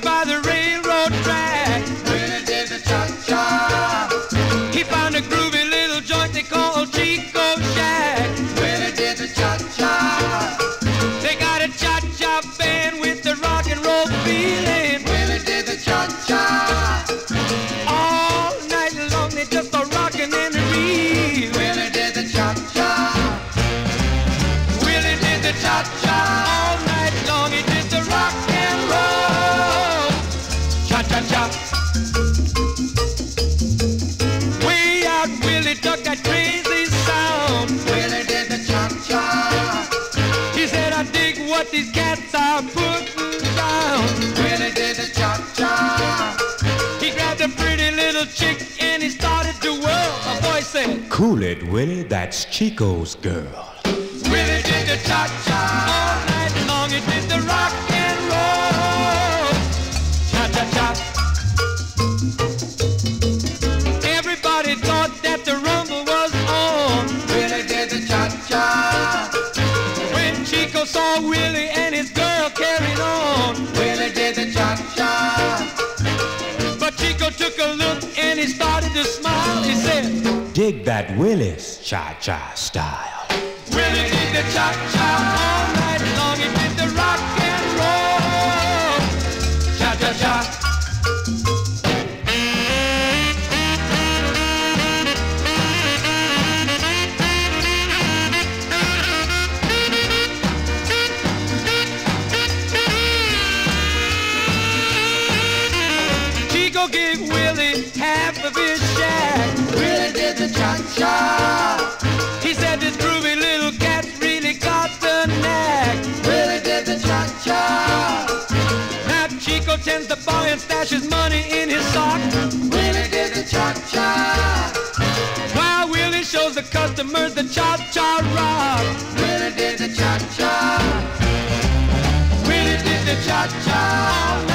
by the railroad track. Willie did the cha-cha. He found a groovy little joint they call Chico Shack. Willie did the cha-cha. They got a cha-cha band with the rock and roll feeling. Willie did the cha-cha. All night long they just a rockin' and a reelin'. Willie did the cha-cha. Willie did the cha-cha. All night long he did the rock and roll. Cha-cha-cha. Way out Willie took that crazy sound. Willie did the cha-cha. He said, I dig what these cats are putting down. Willie did the cha-cha. He grabbed a pretty little chick and he started to whirl. A voice said, Cool it, Willie, that's Chico's girl. Willie did the cha-cha. All night long he did the rock and roll. Cha-cha-cha. Everybody thought that the rumble was on. Willie did the cha-cha. When Chico saw Willie and his girl carried on. Willie did the cha-cha. But Chico took a look and he started to smile. He said, Dig that Willie's cha-cha style. Willie did the cha-cha. All night long he did the rock and roll. Cha-cha-cha. Chico gave Willie half of his shack. Willie did the cha-cha. He said this groovy little cat's really got the knack. Willie did the cha-cha. Now Chico tends to buy and stash his money in his sock. Willie did the cha-cha. While Willie shows the customers the cha-cha rock. Willie did the cha-cha. Willie did the cha-cha.